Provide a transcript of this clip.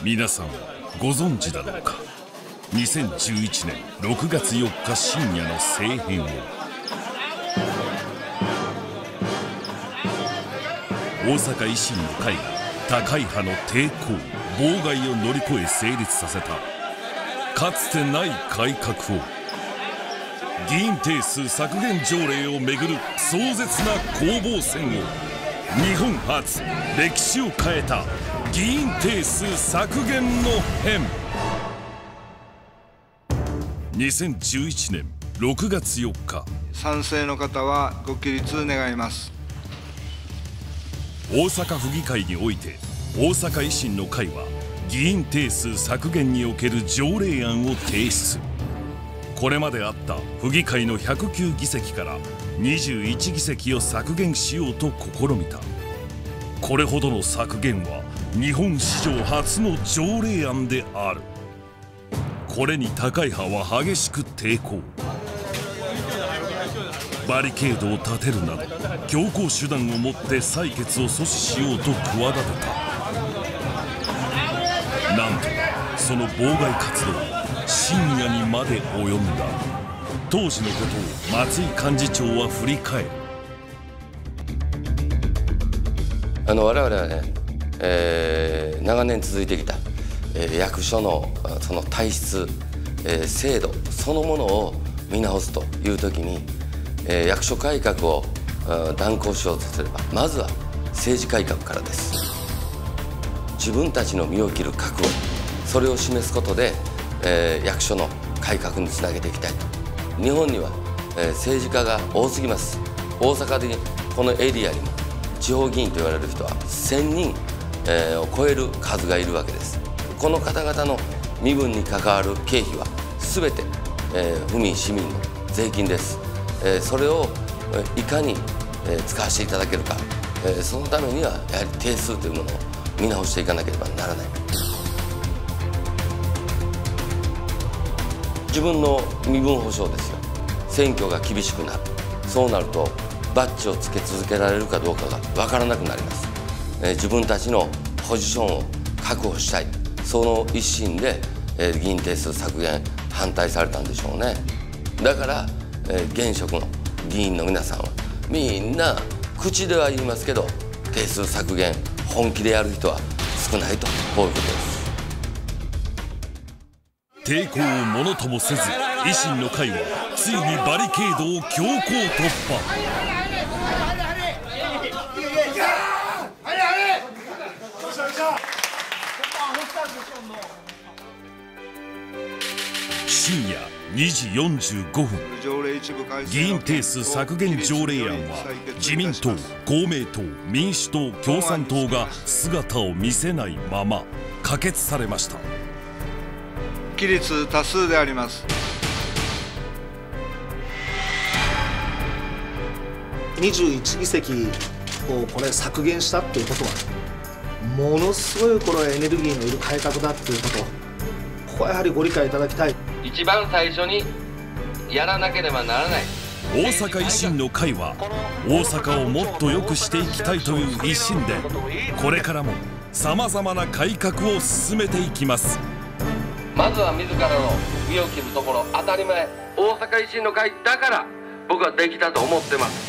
皆さんご存知だろうか。2011年6月4日深夜の政変を大阪維新の会が高い派の抵抗妨害を乗り越え成立させたかつてない改革を、議員定数削減条例をめぐる壮絶な攻防戦を、日本初歴史を変えた議員定数削減の変。2011年6月4日、 賛成の方はご起立願います。 大阪府議会において大阪維新の会は議員定数削減における条例案を提出。これまであった府議会の109議席から21議席を削減しようと試みた。これほどの削減は日本史上初の条例案である。これに高い派は激しく抵抗。バリケードを立てるなど強硬手段をもって採決を阻止しようと企てた。なんとその妨害活動は深夜にまで及んだ。当時のことを松井幹事長は振り返る。 我々はね、長年続いてきた、役所のその体質、制度そのものを見直すという時に、役所改革を断行しようとすればまずは政治改革からです。自分たちの身を切る覚悟、それを示すことで、役所の改革につなげていきたいと。日本には、政治家が多すぎます。大阪でこのエリアにも地方議員と言われる人は1000人、を超える数がいるわけです。この方々の身分に関わる経費は全て、府民市民の税金です。それをいかに使わせていただけるか、そのためにはやはり定数というものを見直していかなければならない。自分の身分保障ですよ。選挙が厳しくなる。そうなるとバッジをつけ続けられるかどうかが分からなくなります。自分たちのポジションを確保したい、その一心で議員定数削減反対されたんでしょうね。だから現職の議員の皆さんはみんな口では言いますけど定数削減本気でやる人は少ないと、こういうことです。 抵抗をものともせず維新の会はついにバリケードを強行突破。深夜2時45分、議員定数削減条例案は自民党、公明党、民主党、共産党が姿を見せないまま可決されました。 起立多数であります。 21議席をこれ削減したっていうことはものすごいこれエネルギーのいる改革だっていうこと、ここはやはりご理解いただきたい。 一番最初にやらなければならない。 大阪維新の会は大阪をもっと良くしていきたいという一心でこれからもさまざまな改革を進めていきます。 まずは自らの身を切るところ当たり前。大阪維新の会だから僕はできたと思ってます。